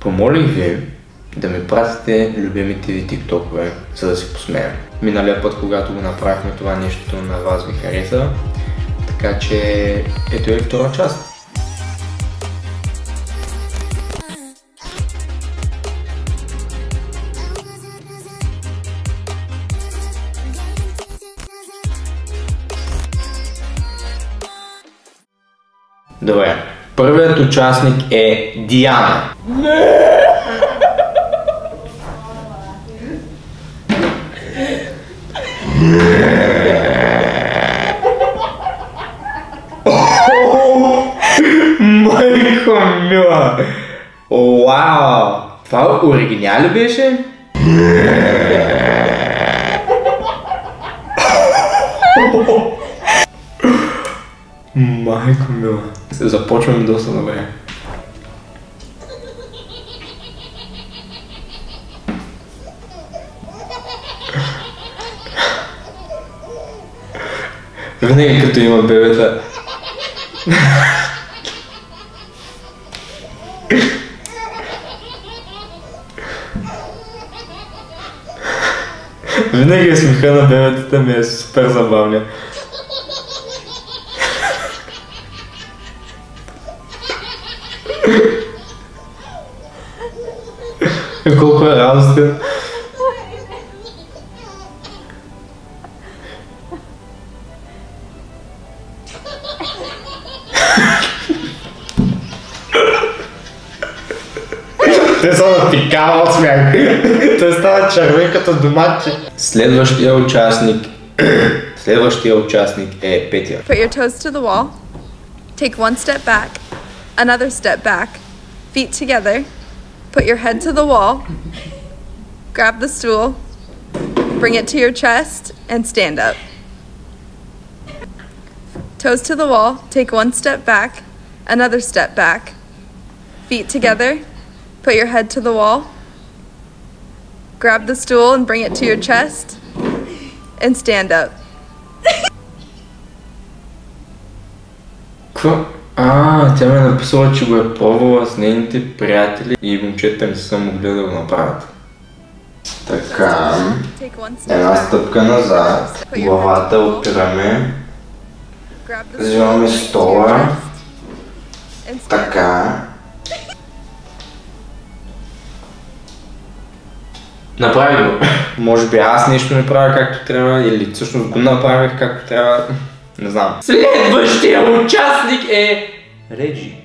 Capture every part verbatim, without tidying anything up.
Помолих ви да ми пратите любимите ви тиктокове, за да се посмея. Миналия път, когато го направихме това нещо, на вас ви хареса. Така че ето е втора част. Добре, първият участник е Диана. Майко мила! Вау! Това оригинал ли беше? Майко мила. Започваме доста добре. Винаги като има бебета. Винаги смеха на бебетата ми е супер забавня. Колко е радостен. Те са напикава от смях. Той става червен като доматче. Следващия участник Следващия участник е Петя. Put your toes to the wall. Take one step back. Another step back. Feet together. Put your head to the wall. Grab the stool. Bring it to your chest and stand up. Toes to the wall. Take one step back. Another step back. Feet together. Put your head to the wall. Grab the stool and bring it to your chest and stand up. Какво? А, тя ме е написала, че го е пробвала с нейните приятели и момчета не са могли да го направят. Така, една стъпка назад, главата опираме, взимаме стола, така. Направи го. Може би аз нещо не правя както трябва или всъщност го направих както трябва. Не знам. Следващия участник е Реджи.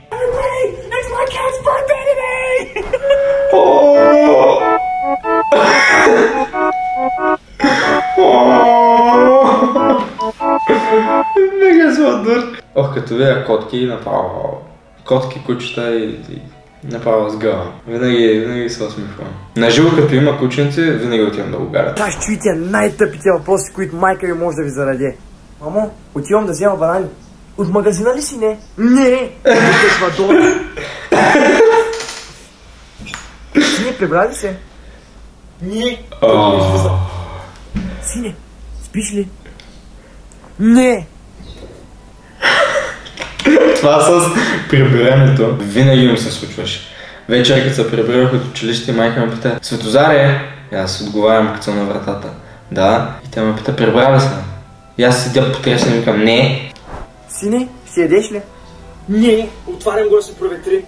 Мега сладър. Ох, като видя котки, направо котки, кучета и, и направо сгъвам. Винаги, винаги се усмихвам. Наживо като има кученци, винаги отивам да го гарят. Та ще чуете най-тъпите въпроси, които майка ви може да ви зададе. Мамо, отивам да взема банани. От магазина ли си, не? Не! Отешва долу. Сине, прибра ли се? Не! Сине, спиш ли? Не! Това с прибирането винаги ми се случваше. Вечер, като се прибирах от училище, майка ме пита: Светозаре! И аз отговарям, като съм на вратата. Да. И тя ме пита: прибра ли се? И аз седя потресен и викам: не. Сине, ще ядеш ли? Не, отварям го да се проветри.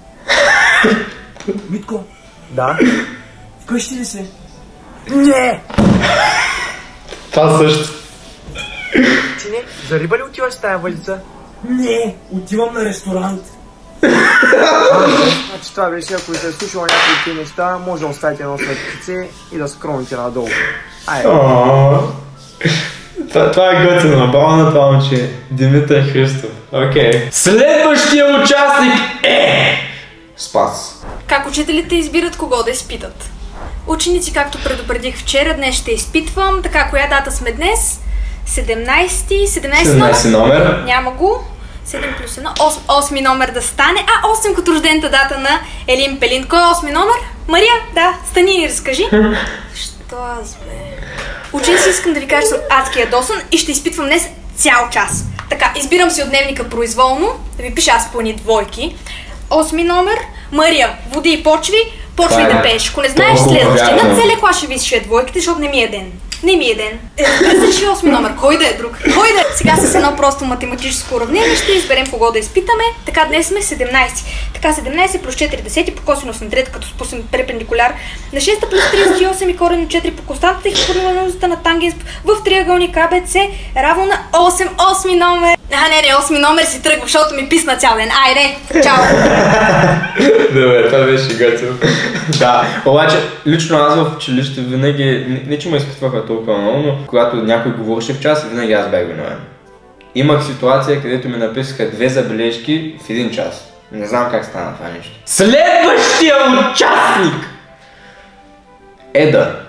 Митко? Да? Вкъщи ли се? Не! Това също. Сине, за риба ли отиваш с тая валица? Не, отивам на ресторант. Значи това беше, ако сте слушала някои неща, може да оставите едно сладкице и да скромните надолу. Айде. Това, това е готино, браво на това момче. Димитър Христов. Окей. Okay. Следващия участник е Спас. Как учителите избират кого да изпитат? Ученици, както предупредих вчера, днес ще изпитвам. Така, коя дата сме днес? седемнайсети, седемнайсети номер? Няма го. седем плюс едно, осми номер да стане. А, осем като рождената дата на Елин Пелин. Кой е осми номер? Мария? Да, стани и разкажи. Що аз бе? Ученици, искам да ви кажа, съм адски ядосан и ще изпитвам днес цял час. Така, избирам си от дневника произволно, да ви пиша аз пълни двойки. Осми номер. Мария, води и почви, почвай да пееш. Ако не знаеш следващия, на целия клас ще висиш двойките, защото не ми е ден. Не ми е ден. Разбира се, че е осми номер. Кой да е друг? Кой да е? Сега с едно просто математическо уравнение ще изберем кого да изпитаме. Така днес сме седемнайсети. Така седемнайсет плюс четири десети по косинус на трета, като спуснем перпендикуляр на шеста плюс трийсет и осем и корен на четири по константата и хипотенузата на тангенс в триъгълник А Б С равно на осем. Осми номер. А, не, не, осми номер си тръгва, защото ми писна цял ден. Айде, чао! Добре, това беше готино. Да, обаче лично аз в училище винаги, не, не че ме изпитваха толкова много, но когато някой говореше в час, винаги аз бях виновен. Имах ситуация, където ми написаха две забележки в един час. Не знам как стана това нещо. Следващия участник! Еда.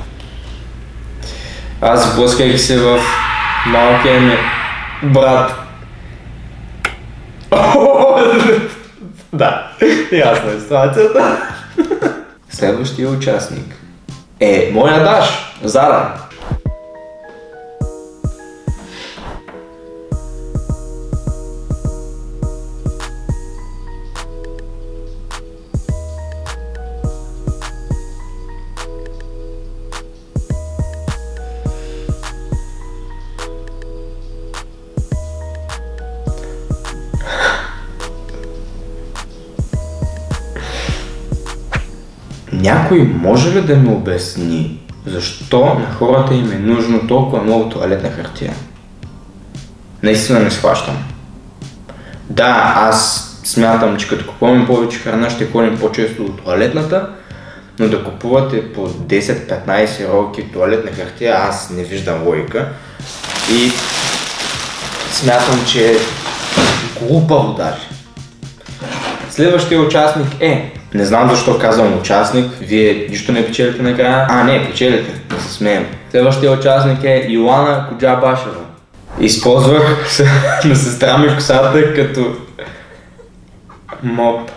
Аз блъсках се в малкия ми брат. Да, ясна е ситуацията. Следващия участник е моя Даш, Зара. Някой може ли да ми обясни защо на хората им е нужно толкова много тоалетна хартия? Наистина не схващам. Да, аз смятам, че като купуваме повече храна ще ходим по-често до тоалетната, но да купувате по десет-петнайсет ролки тоалетна хартия, аз не виждам логика. И смятам, че е глупаво даже. Следващия участник е... Не знам защо казвам участник, вие нищо не печелите накрая. А, не, печелите, да се смеем. Следващия участник е Йоана Коджабашева. Използвах на сестра ми косата като моп.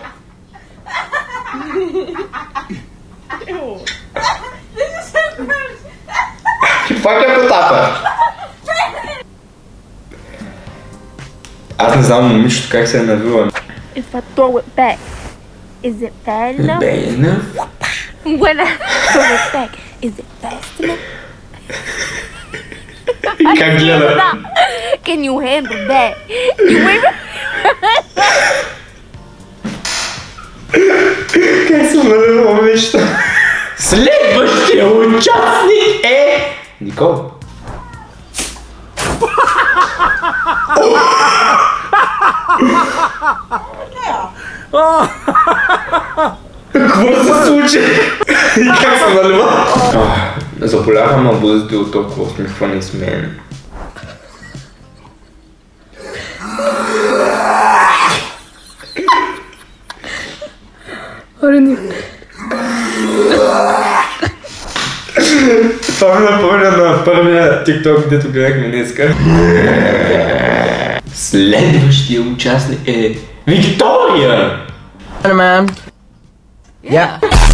Това като тапа. Аз не знам момичето как се е навила. If I throw it back, is it bad enough? Bad enough? When I throw it back, is it fast enough? Как гледа? Can you handle that? You even... Как съм навила момичето? Следващия участник е... Никол. Какво се случи? И как се налива? Заболяха ма бъдете от толкова усмихване с мен. Това ми напомня на първия TikTok, където гледахме днеска. Следващия участник е Виктория! Hey man. Yeah.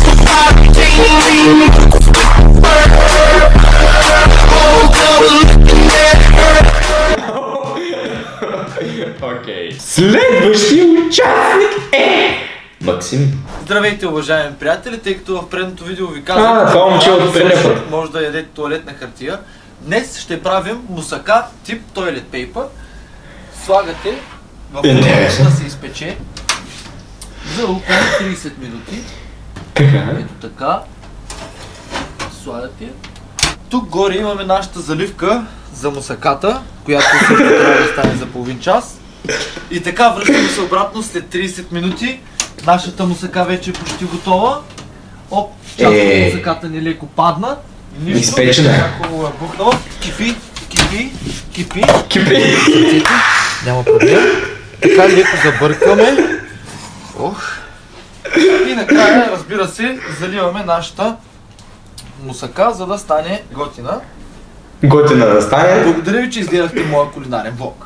Окей. Следващия участник е Максим. Здравейте, уважаеми приятели, тъй като в предното видео ви казах, а, това момче от предния път може да ядете туалетна хартия. Днес ще правим мусака тип toilet paper. Слагате в вода да се изпече за около трийсет минути. Така. Ето така. Слагате. Тук горе имаме нашата заливка за мусаката, която също трябва да стане за половин час. И така връщаме се обратно след трийсет минути. Нашата мусака вече е почти готова. Оп, част от мусаката ни леко падна. Нищо, изпечена. Така хубаво е бухнала. Кипи, кипи, кипи. Кипи. Няма проблем. Така леко забъркваме. Ох. И накрая, разбира се, заливаме нашата мусака, за да стане готина. Готина да стане. Благодаря ви, че изгледахте моя кулинарен влог.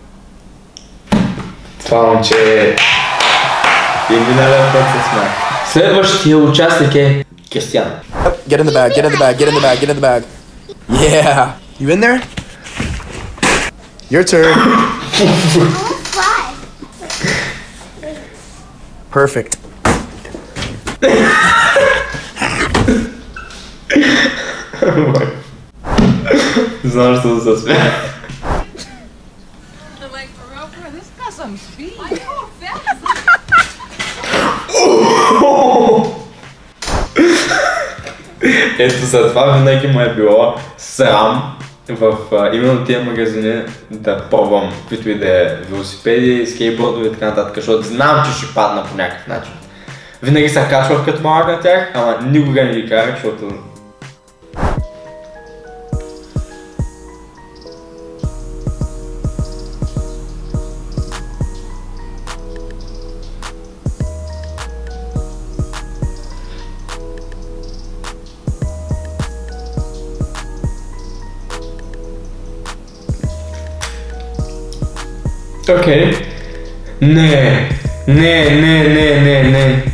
Това момче е... И миналия път се сме. Следващия участник е Кристиан. Get in the bag, get in the bag, get in the bag, get in the bag. Yeah. You in there? Your turn. Perfect. Знам, що да се смея. Ето за това винаги му е било срам в а, именно тия магазини да пробвам каквито и да е велосипеди, скейтбордове и така нататък, защото знам, че ще падна по някакъв начин. Винаги се качвах като малък на тях, ама никога не ги карах, защото... Окей. Okay. Не, не, не, не, не, не.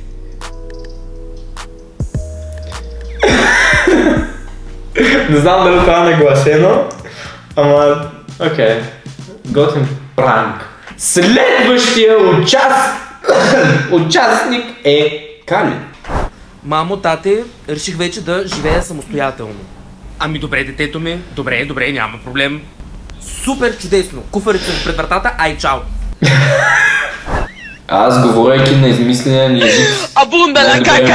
Не знам дали това е нагласено, ама окей. Okay. Готин пранк. Следващия участ... участник е Кали. Мамо, тате, реших вече да живея самостоятелно. Ами добре, детето ми, добре, добре, няма проблем. Супер чудесно! Куфарите пред вратата, ай чао! Аз, говорейки на измисления ни език... Абунда на кака!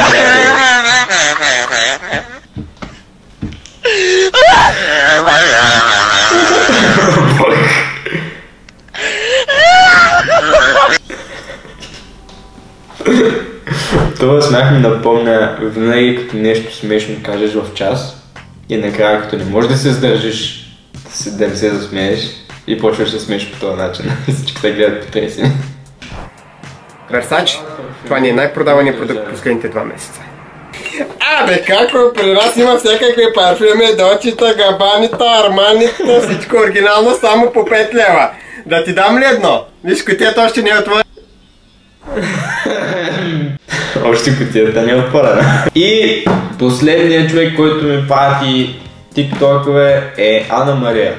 Това смях ми напомня винаги като нещо смешно кажеш в час и накрая като не можеш да се сдържиш да не се засмееш и почваш да смееш по този начин. Всички те гледат потресени. Версач, това ни е най-продавания продукт последните два месеца. Абе, какво? При нас има всякакви парфюми, дочита, габанита, арманита, всичко оригинално, само по пет лева. Да ти дам ли едно? Виж, кутията още не е отворена. Още кутията не е отворена. И последният човек, който ми прати тиктокове е Ана Мария.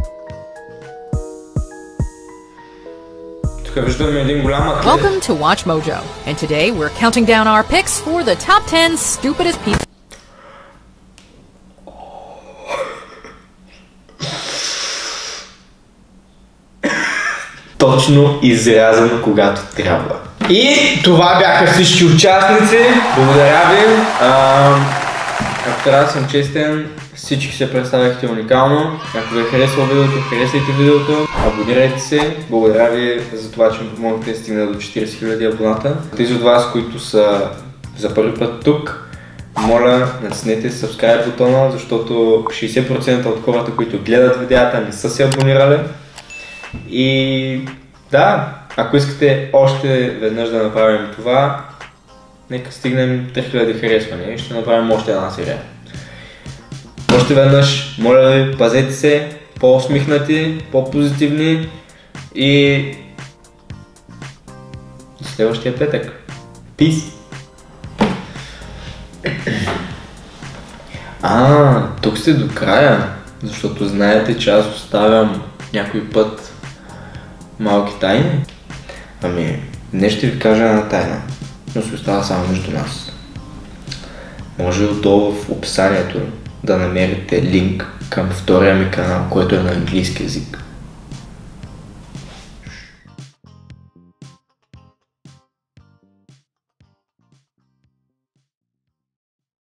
Тук виждаме един голям атлет. Welcome to Watch Mojo, and today we're counting down our picks for the top ten stupidest people. Точно изрязано когато трябва. И това бяха всички участници. Благодаря ви. А, ако трябва да съм честен, всички се представяхте уникално. Ако ви е харесало видеото, харесайте видеото, абонирайте се. Благодаря ви за това, че ми помогнахте да стигна до четирийсет хиляди абоната. Тези от вас, които са за първи път тук, моля, натиснете subscribe бутона, защото шейсет процента от хората, които гледат видеята, не са се абонирали. И да, ако искате още веднъж да направим това, нека стигнем три хиляди харесвания и ще направим още една серия. Още веднъж, моля ви, пазете се, по-усмихнати, по-позитивни и до следващия петък. Peace! А, тук сте до края, защото знаете, че аз оставям някой път малки тайни. Ами, днес ще ви кажа една тайна, но се остава само между нас. Може отдолу в описанието да намерите линк към втория ми канал, който е на английски език.